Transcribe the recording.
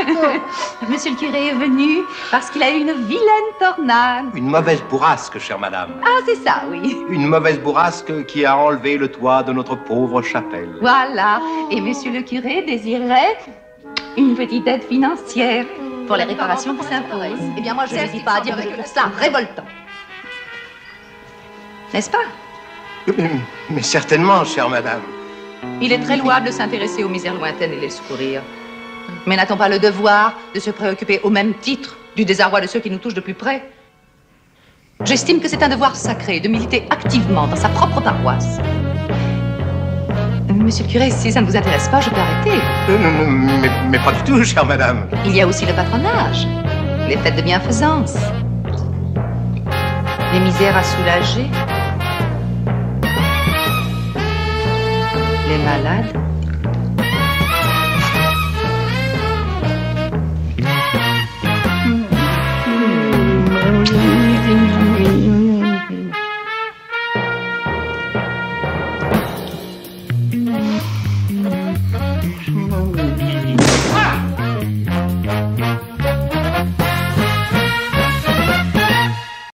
Monsieur le curé est venu parce qu'il a eu une vilaine tornade. Une mauvaise bourrasque, chère madame. Ah, c'est ça, oui. Une mauvaise bourrasque qui a enlevé le toit de notre pauvre chapelle. Voilà. Et monsieur le curé désirait une petite aide financière pour les réparations qui s'imposent. Eh bien, moi, je n'hésite pas à dire que je trouve ça révoltant. N'est-ce pas? Mais certainement, chère madame. Il est très louable de s'intéresser aux misères lointaines et de les secourir. Mais n'a-t-on pas le devoir de se préoccuper au même titre du désarroi de ceux qui nous touchent de plus près? J'estime que c'est un devoir sacré de militer activement dans sa propre paroisse. Monsieur le curé, si ça ne vous intéresse pas, je peux arrêter. Mais pas du tout, chère madame. Il y a aussi le patronage, les fêtes de bienfaisance, les misères à soulager, les malades.